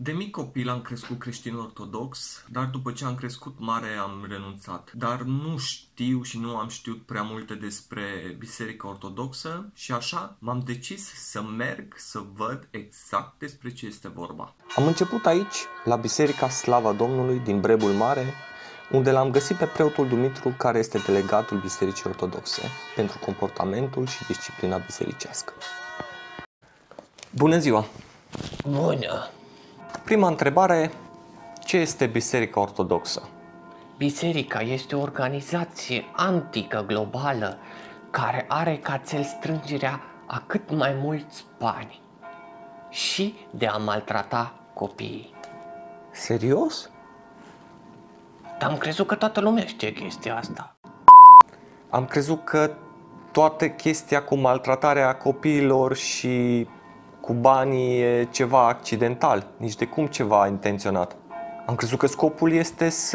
De mic copil am crescut creștin-ortodox, dar după ce am crescut mare am renunțat. Dar nu știu și nu am știut prea multe despre Biserica Ortodoxă și așa m-am decis să merg să văd exact despre ce este vorba. Am început aici, la Biserica Slava Domnului din Brebul Mare, unde l-am găsit pe preotul Dumitru, care este delegatul Bisericii Ortodoxe pentru comportamentul și disciplina bisericească. Bună ziua! Bună! Prima întrebare, ce este Biserica Ortodoxă? Biserica este o organizație antică globală care are ca țel strângerea a cât mai mulți bani și de a maltrata copiii. Serios? Dar am crezut că toată lumea știe chestia asta. Am crezut că toată chestia cu maltratarea copiilor și cu banii e ceva accidental, nici de cum ceva intenționat. Am crezut că scopul este să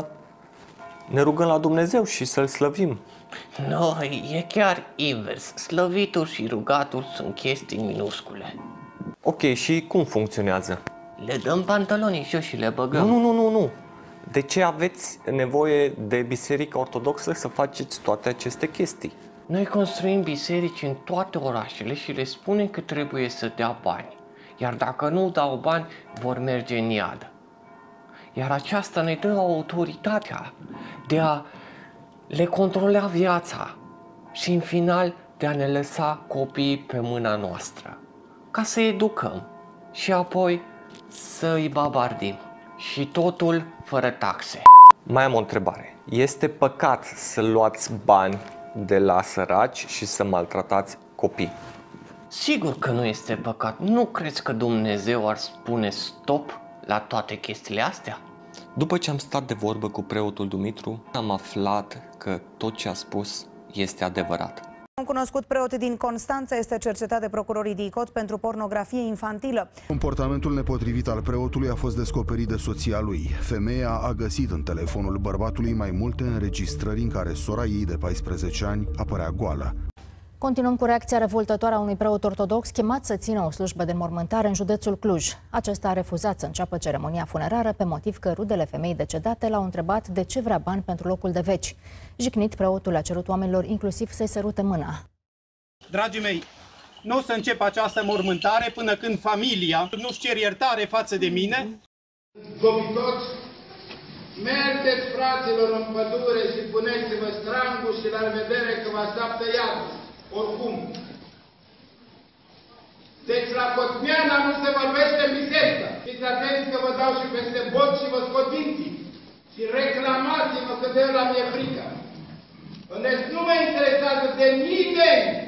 ne rugăm la Dumnezeu și să-L slăvim. Noi, e chiar invers. Slăvitul și rugatul sunt chestii minuscule. Ok, și cum funcționează? Le dăm pantalonii jos și le băgăm. Nu. De ce aveți nevoie de Biserica Ortodoxă să faceți toate aceste chestii? Noi construim biserici în toate orașele și le spunem că trebuie să dea bani. Iar dacă nu dau bani, vor merge în iad. Iar aceasta ne dă autoritatea de a le controla viața și în final de a ne lăsa copiii pe mâna noastră. Ca să educăm și apoi să îi babardim. Și totul fără taxe. Mai am o întrebare. Este păcat să luați bani de la săraci și să maltratați copii? Sigur că nu este păcat. Nu crezi că Dumnezeu ar spune stop la toate chestiile astea? După ce am stat de vorbă cu preotul Dumitru, am aflat că tot ce a spus este adevărat. Un cunoscut preot din Constanța este cercetat de procurorii DICOT pentru pornografie infantilă. Comportamentul nepotrivit al preotului a fost descoperit de soția lui. Femeia a găsit în telefonul bărbatului mai multe înregistrări în care sora ei de 14 ani apărea goală. Continuăm cu reacția revoltătoare a unui preot ortodox chemat să țină o slujbă de înmormântare în județul Cluj. Acesta a refuzat să înceapă ceremonia funerară pe motiv că rudele femeii decedate l-au întrebat de ce vrea bani pentru locul de veci. Jignit, preotul a cerut oamenilor inclusiv să-i sărute mâna. Dragii mei, nu o să încep această mormântare până când familia nu-și cer iertare față de mine. Dobitoți, mergeți, fraților, în pădure și puneți-vă strangul și la revedere că vă așteaptă iadul. Oricum. Deci la Cosmiana nu se vorbește în biserică. Fiți atenți că vă dau și peste bot și vă scot dinții. Și reclamați-vă că de la mi-e frică. Deci nu mă interesează de nimeni